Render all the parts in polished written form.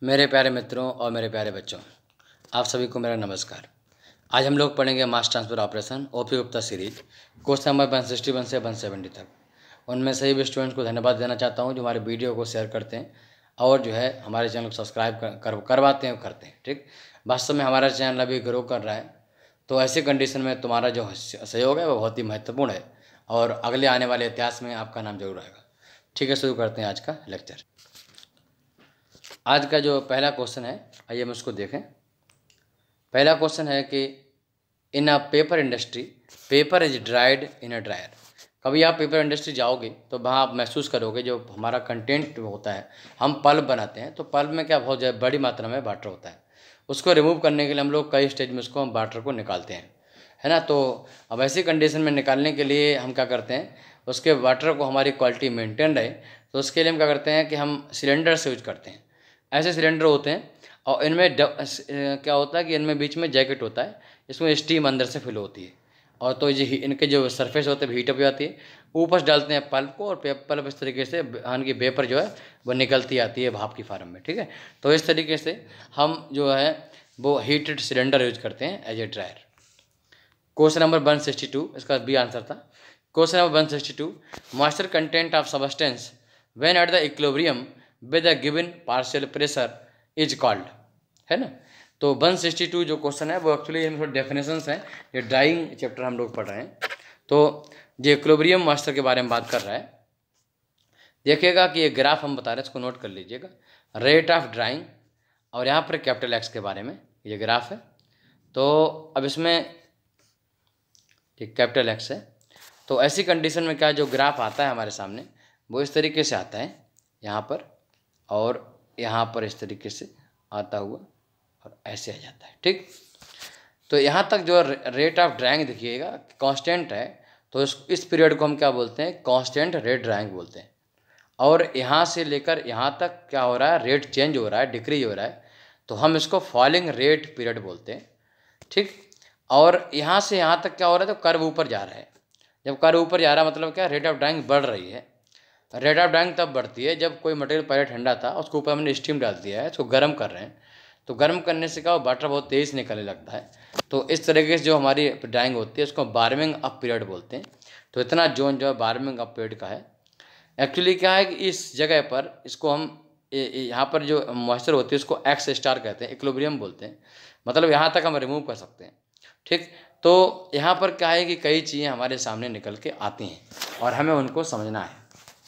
मेरे प्यारे मित्रों और मेरे प्यारे बच्चों, आप सभी को मेरा नमस्कार। आज हम लोग पढ़ेंगे mass transfer operation OP Gupta series question number 161 से 170 तक। उनमें सभी भी स्टूडेंट्स को धन्यवाद देना चाहता हूं जो हमारे वीडियो को शेयर करते हैं और जो है हमारे चैनल को सब्सक्राइब करवाते हैं और करते हैं। ठीक, वास्तव में हमारा चैनल अभी ग्रो कर रहा है, तो ऐसी कंडीशन में तुम्हारा जो सहयोग है वो बहुत ही महत्वपूर्ण है और अगले आने वाले इतिहास में आपका नाम जरूर आएगा। ठीक है, शुरू करते हैं आज का लेक्चर। आज का जो पहला क्वेश्चन है, आइए हम उसको देखें। पहला क्वेश्चन है कि in a paper industry paper is dried in a dryer. कभी आप पेपर इंडस्ट्री जाओगे तो वहाँ आप महसूस करोगे जो हमारा कंटेंट होता है, हम पल्प बनाते हैं तो पल्प में क्या बहुत बड़ी मात्रा में वाटर होता है। उसको रिमूव करने के लिए हम लोग कई स्टेज में उसको हम वाटर को निकालते हैं, है ना। तो अब ऐसी कंडीशन में निकालने के लिए हम क्या करते हैं, उसके वाटर को हमारी क्वालिटी मेंटेन रहे तो उसके लिए हम क्या करते हैं कि हम सिलेंडर से यूज करते हैं। ऐसे सिलेंडर होते हैं और इनमें क्या होता है कि इनमें बीच में जैकेट होता है, इसमें स्टीम अंदर से फिल होती है और तो ये इनके जो सरफेस होते हैं हीटअप हो जाती है, ऊपर से डालते हैं पल्प को और पल्प इस तरीके से की वेपर जो है वो निकलती आती है भाप की फार्म में। ठीक है, तो इस तरीके से हम जो है वो हीटेड सिलेंडर यूज करते हैं as a dryer. Question number 162, इसका बी आंसर था। Question number 162, moisture content of substance when at the equilibrium with a given partial pressure is called, है ना। तो 162 जो क्वेश्चन है वो एक्चुअली इनमें डेफिनेशंस हैं, ये ड्राइंग चैप्टर हम लोग पढ़ रहे हैं। तो जो इक्विलिब्रियम मॉइस्चर के बारे में बात कर रहा है, देखिएगा कि ये ग्राफ हम बता रहे हैं, इसको नोट कर लीजिएगा। रेट ऑफ ड्राइंग और यहाँ पर कैपिटल एक्स के बारे में ये ग्राफ है। तो अब इसमें कैपिटल एक्स है, तो ऐसी कंडीशन में क्या जो ग्राफ आता है हमारे सामने वो इस तरीके से आता है यहाँ पर, और यहाँ पर इस तरीके से आता हुआ और ऐसे आ जाता है। ठीक, तो यहाँ तक जो रेट ऑफ ड्राइंग देखिएगा कांस्टेंट है, तो इस पीरियड को हम क्या बोलते हैं, कांस्टेंट रेट ड्राइंग बोलते हैं। और यहाँ से लेकर यहाँ तक क्या हो रहा है, रेट चेंज हो रहा है, डिक्रीज हो रहा है, तो हम इसको फॉलिंग रेट पीरियड बोलते हैं। ठीक, और यहाँ से यहाँ तक क्या हो रहा है, तो कर्व ऊपर जा रहा है। जब कर्व ऊपर जा रहा है मतलब क्या, रेट ऑफ ड्राइंग बढ़ रही है। रेट ऑफ ड्राइंग तब बढ़ती है जब कोई मटेरियल पहले ठंडा था, उसके ऊपर हमने स्टीम डाल दिया है, इसको गर्म कर रहे हैं, तो गर्म करने से क्या वाटर बहुत तेज़ निकलने लगता है। तो इस तरीके से जो हमारी ड्राइंग होती है उसको वार्मिंग अप पीरियड बोलते हैं। तो इतना जोन जो है वार्मिंग अप पीरियड का है। एक्चुअली क्या है कि इस जगह पर इसको हम यहाँ पर जो मॉइस्चर होती है उसको एक्स स्टार कहते हैं, इक्विलिब्रियम बोलते हैं, मतलब यहाँ तक हम रिमूव कर सकते हैं। ठीक, तो यहाँ पर क्या है कि कई चीज़ें हमारे सामने निकल के आती हैं और हमें उनको समझना है।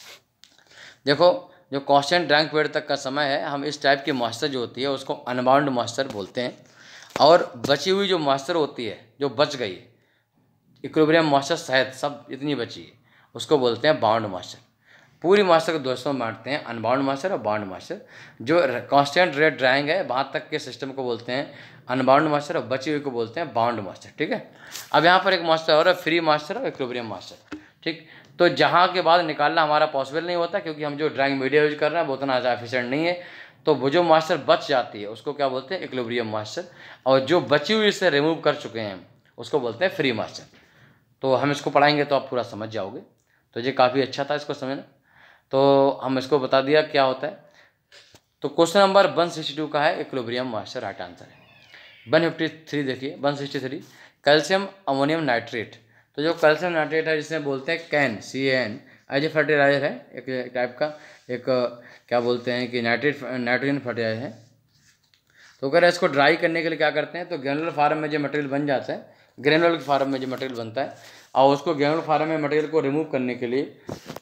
देखो, जो कांस्टेंट ड्राइंग पीरियड तक का समय है, हम इस टाइप की मॉइस्चर जो होती है उसको अनबाउंड मॉइस्चर बोलते हैं। और बची हुई जो मॉइस्चर होती है, जो बच गई इक्विलिब्रियम मॉइस्चर सहित सब इतनी बची है, उसको बोलते हैं बाउंड मॉइस्चर। पूरी मॉइस्चर को दोस्तों में बांटते हैं, अनबाउंड मॉइस्चर और बाउंड मॉइस्चर। जो कांस्टेंट रेट ड्राइंग है वहाँ तक के सिस्टम को बोलते हैं अनबाउंड मॉइस्चर और बची हुई को बोलते हैं बाउंड मॉइस्चर। ठीक है, अब यहाँ पर एक मॉइस्चर और है, फ्री मॉइस्चर और इक्विलिब्रियम मॉइस्चर। ठीक, तो जहाँ के बाद निकालना हमारा पॉसिबल नहीं होता क्योंकि हम जो ड्राइंग मीडिया यूज कर रहे हैं वो उतना ज़्यादा एफिशिएंट नहीं है। तो वो जो मॉइस्चर बच जाती है उसको क्या बोलते हैं, इक्विलिब्रियम मॉइस्चर, और जो बची हुई से रिमूव कर चुके हैं उसको बोलते हैं फ्री मॉइस्चर। तो हम इसको पढ़ाएंगे तो आप पूरा समझ जाओगे, तो ये काफ़ी अच्छा था इसको समझना। तो हम इसको बता दिया क्या होता है। तो क्वेश्चन नंबर 162 का है इक्विलिब्रियम मॉइस्चर, राइट आंसर है। 153 देखिए, 163 कैल्शियम अमोनियम नाइट्रेट। तो जो कैल्शियम नाइट्रेट है जिसे बोलते हैं can, CAN, as a fertiliser है, एक टाइप का, एक क्या बोलते हैं कि नाइट्रोजन फर्टिलाइजर है। तो अगर इसको ड्राई करने के लिए क्या करते हैं, तो ग्रेनुलर फार्म में जो मटेरियल बन जाता है, ग्रेनुलर फार्म में जो मटेरियल बनता है, और उसको ग्रेनुलर फार्म में मटेरियल को रिमूव करने के लिए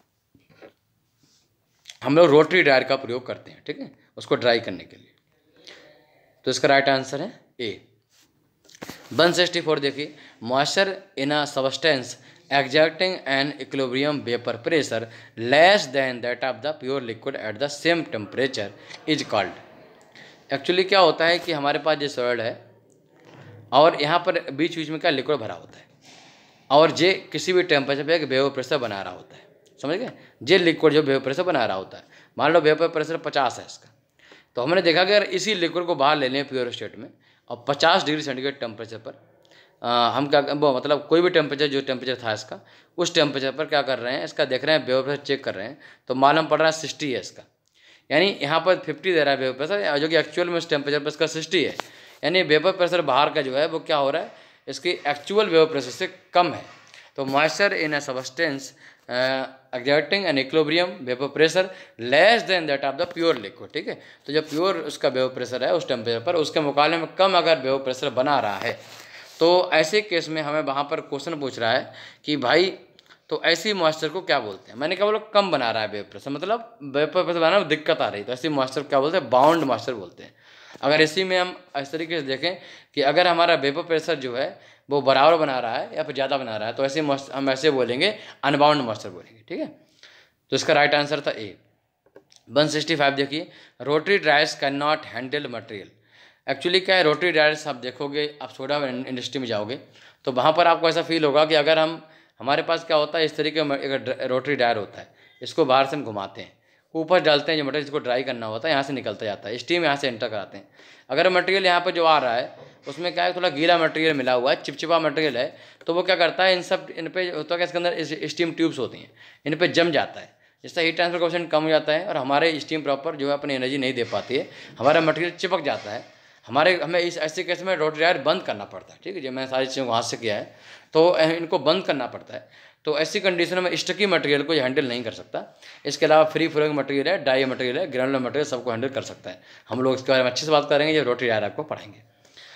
हम लोग रोटरी ड्रायर का प्रयोग करते हैं। ठीक है, उसको ड्राई करने के लिए। तो इसका राइट आंसर है ए। 164 देखिए, moisture in a substance exerting an equilibrium vapor pressure less than that of the pure liquid at the same temperature is called। Actually क्या होता है कि हमारे पास ये सॉलिड है और यहाँ पर बीच बीच में क्या लिक्विड भरा होता है, और ये किसी भी टेम्परेचर पे एक वेपर प्रेशर बना रहा होता है, समझ गए। ये लिक्विड जो वेपर प्रेशर बना रहा होता है, मान लो वेपर प्रेशर 50 है इसका, तो हमने देखा कि अगर इसी लिक्विड को बाहर ले लें प्योर स्टेट में और 50 डिग्री सेंटीग्रेड टेम्परेचर पर हम क्या मतलब कोई भी टेम्परेचर जो टेम्परेचर था इसका, उस टेम्परेचर पर क्या कर रहे हैं, इसका देख रहे हैं वेपर प्रेशर चेक कर रहे हैं, तो मालूम पड़ रहा है 60 है इसका। यानी यहाँ पर 50 दे रहा है वेपर प्रेशर, जो कि एक्चुअल में उस टेम्परेचर पर इसका 60 है। यानी वेपर प्रेशर बाहर का जो है वो क्या हो रहा है, इसकी एक्चुअल वेपर प्रेशर से कम है। तो moisture in a substance exerting an equilibrium vapour pressure less than that of the pure liquid, ठीक है। तो जब प्योर उसका वेपर प्रेशर है उस टेम्परेचर पर, उसके मुकाबले में कम अगर वेपर प्रेशर बना रहा है, तो ऐसे केस में हमें वहाँ पर क्वेश्चन पूछ रहा है कि भाई तो ऐसी मॉइस्चर को क्या बोलते हैं। मैंने क्या बोला, कम बना रहा है वेपर प्रेशर, मतलब वेपर प्रेशर बनाने में दिक्कत आ रही है, तो ऐसी मॉइस्चर क्या बोलते हैं, बाउंड मॉइस्चर बोलते हैं। अगर इसी में हम इस तरीके से देखें कि अगर हमारा वेपर प्रेशर जो है वो बराबर बना रहा है या फिर ज़्यादा बना रहा है, तो ऐसे हम ऐसे बोलेंगे अनबाउंड मॉइस्चर बोलेंगे, ठीक है। तो इसका राइट आंसर था ए। 165 देखिए, rotary dryers can not handle material. Actually क्या है, रोटरी ड्रायर्स आप देखोगे, आप सोडा इंडस्ट्री में जाओगे तो वहाँ पर आपको ऐसा फील होगा कि अगर हमारे पास क्या होता है, इस तरीके का एक रोटरी ड्रायर होता है, इसको बाहर से हम घुमाते हैं, ऊपर डालते हैं जो मटेरियल, इसको ड्राई करना होता है, यहाँ से निकलता जाता है, स्टीम यहाँ से एंटर कराते हैं। अगर मटेरियल यहाँ पर जो आ रहा है उसमें क्या है, थोड़ा गीला मटेरियल मिला हुआ है, चिपचिपा मटेरियल है, तो वो क्या करता है, इन पे होता है, इसके अंदर स्टीम ट्यूब्स होती हैं, इन पे जम जाता है, जिससे हीट ट्रांसफर कोएफिशिएंट कम हो जाता है और हमारे स्टीम प्रॉपर जो है अपनी एनर्जी नहीं दे पाती है, हमारा मटेरियल चिपक जाता है। हमें इस ऐसे केस में रोटरी ड्रायर बंद करना पड़ता है, ठीक है। जो मैंने सारी चीज़ों को हाथ से किया है, तो इनको बंद करना पड़ता है। तो ऐसी कंडीशन में स्टिकी मटेरियल को हैंडल नहीं कर सकता। इसके अलावा फ्री फ्लोइंग मटेरियल है, डाई मटेरियल है, ग्रेनुलर मटेरियल, सबको हैंडल कर सकता है। हम लोग इसके बारे में अच्छे से बात करेंगे जब रोटरी ड्रायर आपको पढ़ाएंगे।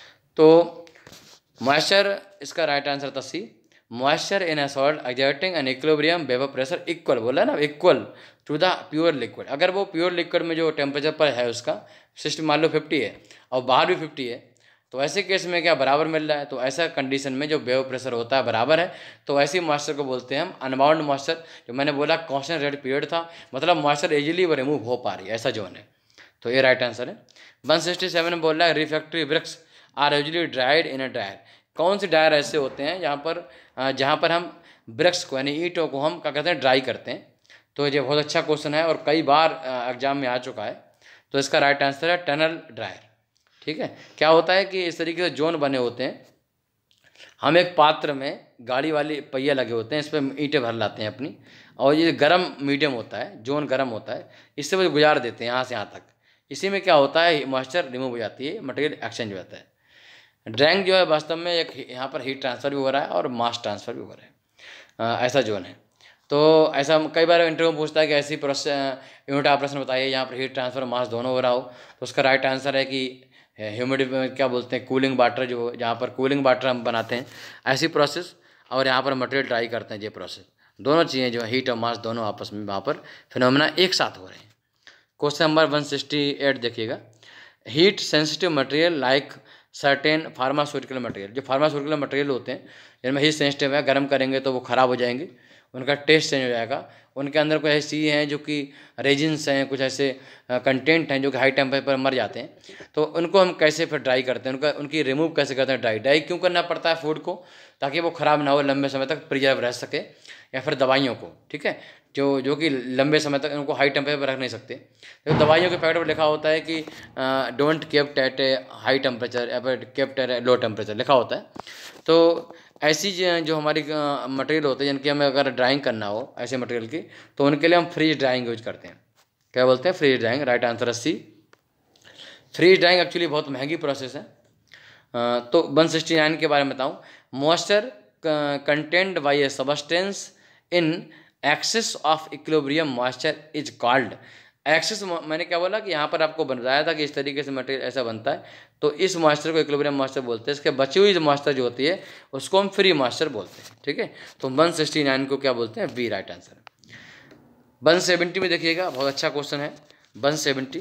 तो मॉइस्चर, इसका राइट आंसर था C. Moisture in a salt exerting an equilibrium vapour pressure equal, बोला ना, equal to the pure liquid. अगर वो प्योर लिक्विड में जो टेम्परेचर पर है उसका सिस्टम मान लो 50 है और बाहर भी 50 है, तो ऐसे केस में क्या बराबर मिल रहा है, तो ऐसा कंडीशन में जो वेपर प्रेशर होता है बराबर है, तो ऐसी मॉइस्चर को बोलते हैं हम अनबाउंड मॉइस्चर। जो मैंने बोला कांस्टेंट रेट पीरियड था, मतलब मॉइस्चर इजीली वो रिमूव हो पा रही है, ऐसा जोन है। तो ये राइट आंसर है। 167 में बोल रहा है refractory bricks are usually dried in a dryer. कौन से ड्रायर ऐसे होते हैं जहाँ पर हम ब्रिक्स को यानी ईंटों को हम क्या कहते हैं, ड्राई करते हैं। तो ये बहुत अच्छा क्वेश्चन है और कई बार एग्जाम में आ चुका है। तो इसका राइट आंसर है टनल ड्रायर, ठीक है। क्या होता है कि इस तरीके से जोन बने होते हैं, हम एक पात्र में गाड़ी वाली पहिया लगे होते हैं, इस पर ईंटें भर लाते हैं अपनी, और ये गर्म मीडियम होता है, जोन गर्म होता है, इससे वो गुजार देते हैं यहाँ से यहाँ तक। इसी में क्या होता है, मॉइस्चर रिमूव हो जाती है, मटेरियल एक्सचेंज हो जाता है। ड्राइंग जो है वास्तव में एक यहाँ पर हीट ट्रांसफ़र भी हो रहा है और मास ट्रांसफ़र भी हो रहा है, ऐसा जोन है। तो ऐसा कई बार इंटरव्यू में पूछता है कि ऐसी प्रोसेस यूनिट ऑपरेशन बताइए यहाँ पर हीट ट्रांसफ़र मास दोनों हो रहा हो। तो उसका राइट आंसर है कि ह्यूमिडिटी क्या बोलते हैं, कूलिंग वाटर, जो जहाँ पर कूलिंग वाटर हम बनाते हैं ऐसी प्रोसेस, और यहाँ पर मटेरियल ड्राई करते हैं ये प्रोसेस, दोनों चीज़ें जो हीट और मास दोनों आपस में वहाँ पर फिनोमेना एक साथ हो रहे हैं। क्वेश्चन नंबर 168 देखिएगा, heat sensitive material like certain pharmaceutical material. जो फार्मास्यूटिकल मटेरियल होते हैं जिनमें हीट सेंसिटिव है, गर्म करेंगे तो वो ख़राब हो जाएंगे, उनका टेस्ट चेंज हो जाएगा, उनके अंदर कुछ ऐसी हैं जो कि रेजिन्स हैं, कुछ ऐसे कंटेंट हैं जो कि हाई टेम्परेचर पर मर जाते हैं। तो उनको हम कैसे फिर ड्राई करते हैं, उनकी रिमूव कैसे करते हैं, ड्राई क्यों करना पड़ता है फूड को, ताकि वो ख़राब ना हो, लंबे समय तक प्रिजर्व रह सके, या फिर दवाइयों को, ठीक है, जो कि लंबे समय तक उनको हाई टेम्परेचर पर रख नहीं सकते। तो दवाइयों के पैकेट पर लिखा होता है कि don't keep at a high temperature या फिर keep at a low temperature लिखा होता है। तो ऐसी जो हमारी मटेरियल होते हैं जिनकी हमें अगर ड्राइंग करना हो ऐसे मटेरियल की, तो उनके लिए हम फ्रीज ड्राइंग यूज करते हैं। क्या बोलते हैं, फ्रीज ड्राइंग। राइट आंसर है सी। फ्रीज ड्राइंग एक्चुअली बहुत महंगी प्रोसेस है। तो 169 के बारे में बताऊँ, moisture content by a substance in excess of equilibrium moisture is called. Excess, मैंने क्या बोला कि यहाँ पर आपको बताया था कि इस तरीके से मटेरियल ऐसा बनता है, तो इस मॉइस्चर को इक्विलिब्रियम मॉइस्चर बोलते हैं। इसके बची हुई जो मॉइस्चर जो होती है उसको हम फ्री मॉइस्चर बोलते हैं, ठीक है। तो 169 को क्या बोलते हैं, बी राइट आंसर। 170 में देखिएगा, बहुत अच्छा क्वेश्चन है। 170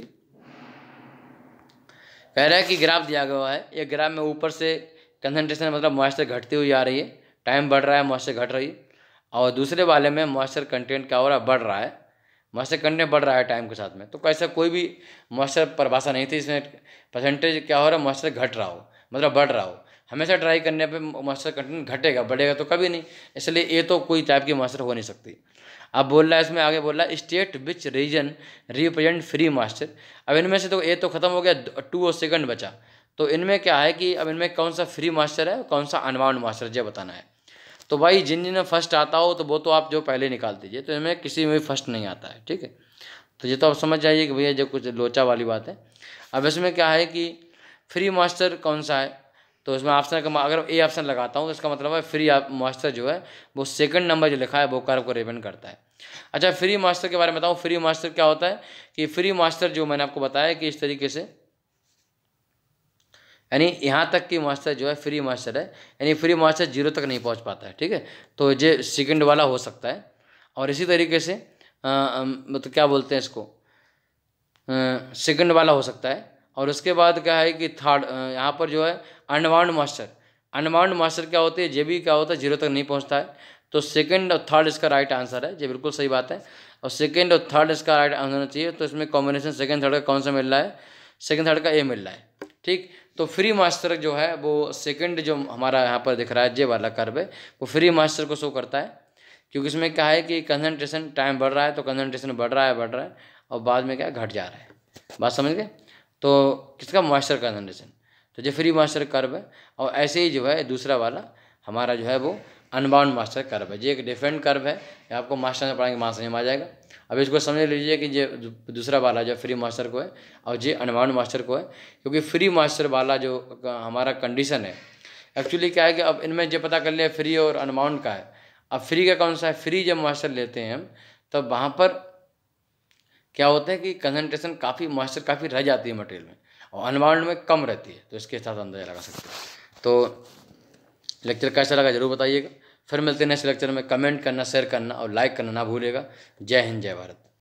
कह रहा है कि ग्राफ दिया गया है, ये ग्राफ में ऊपर से कंसंट्रेशन मतलब मॉइस्चर घटती हुई आ रही है, टाइम बढ़ रहा है, मॉइस्चर घट रही है, और दूसरे वाले में मॉइस्चर कंटेंट क्या हो रहा है, बढ़ रहा है, मॉइस्चर कंटेंट बढ़ रहा है टाइम के साथ में। तो कैसा कोई भी मॉइस्चर परिभाषा नहीं थी इसमें, परसेंटेज क्या हो रहा है, मॉइस्चर घट रहा हो मतलब बढ़ रहा हो। हमेशा ट्राई करने पे मॉइस्चर कंटेंट घटेगा, बढ़ेगा तो कभी नहीं, इसलिए ये तो कोई टाइप की मॉइस्चर हो नहीं सकती। अब बोल रहा है इसमें, आगे बोल रहा है state which region represent free moisture. अब इनमें से तो ये तो खत्म हो गया, 2 सेकंड बचा। तो इनमें क्या है कि अब इनमें कौन सा फ्री मॉइस्चर है, कौन सा अनबाउंड मॉइस्चर, ये बताना है। तो भाई जिन जिन्हें फर्स्ट आता हो तो वो तो आप जो पहले निकाल दीजिए, तो इनमें किसी में भी फर्स्ट नहीं आता है, ठीक है। तो ये तो आप समझ जाइए कि भैया जो कुछ लोचा वाली बात है। अब इसमें क्या है कि फ्री मॉइस्चर कौन सा है, तो इसमें ऑप्शन का अगर ए ऑप्शन लगाता हूँ तो इसका मतलब है फ्री मॉइस्चर जो है वो सेकंड नंबर जो लिखा है वो कर्व को रिप्रेजेंट करता है। अच्छा, फ्री मॉइस्चर के बारे में बताऊँ। फ्री मॉइस्चर क्या होता है कि फ्री मॉइस्चर जो मैंने आपको बताया कि इस तरीके से, यानी यहाँ तक की मॉइस्चर जो है फ्री मॉइस्चर है, यानी फ्री मॉइस्चर 0 तक नहीं पहुँच पाता है। ठीक है, तो ये सेकंड वाला हो सकता है। और इसी तरीके से मतलब क्या बोलते हैं इसको, सेकंड वाला हो सकता है। और उसके बाद क्या है कि थर्ड, यहाँ पर जो है अनबाउंड मॉइस्चर। अनबाउंड मॉइस्चर क्या होती है, ये भी क्या होता है 0 तक नहीं पहुँचता है। तो सेकंड और थर्ड इसका राइट आंसर है, ये बिल्कुल सही बात है। और सेकंड और थर्ड इसका राइट आंसर होना चाहिए। तो इसमें कॉम्बिनेशन सेकंड थर्ड का कौन सा मिल रहा है, सेकंड थर्ड का ए मिल रहा है। ठीक, तो फ्री मॉइस्चर जो है वो सेकंड जो हमारा यहाँ पर दिख रहा है, ये वाला कर्व है, वो फ्री मॉइस्चर को शो करता है। क्योंकि इसमें क्या है कि कंसंट्रेशन टाइम बढ़ रहा है, तो कंसंट्रेशन बढ़ रहा है और बाद में क्या घट जा रहा है। बात समझ गए। तो किसका, मॉइस्चर कंसंट्रेशन, तो ये फ्री मॉइस्चर कर्व है। और ऐसे ही जो है दूसरा वाला हमारा जो है वो अनबाउंड मॉइस्चर कर्व है। ये एक डिफरेंट कर्व है, ये आपको मास्टर में पढ़ाएंगे, वहाँ समझ में आ जाएगा। अब इसको समझ लीजिए कि ये दूसरा वाला जो फ्री मॉइस्चर को है और ये अनबाउंड मॉइस्चर को है। क्योंकि फ्री मॉइस्चर वाला जो हमारा कंडीशन है, एक्चुअली क्या है कि अब इनमें जो पता कर लिया फ्री और अनबाउंड का है। अब फ्री का कौन सा है, फ्री जब मॉइस्चर लेते हैं हम तब वहाँ पर क्या होता है कि कंसंट्रेशन काफ़ी, मॉइस्चर काफ़ी रह जाती है मटेरियल में, और अनबाउंड में कम रहती है। तो इसके साथ अंदाजा लगा सकते हैं। तो लेक्चर कैसा लगा जरूर बताइएगा। फिर मिलते हैं नेक्स्ट लेक्चर में। कमेंट करना, शेयर करना और लाइक करना ना भूलिएगा। जय हिंद, जय भारत।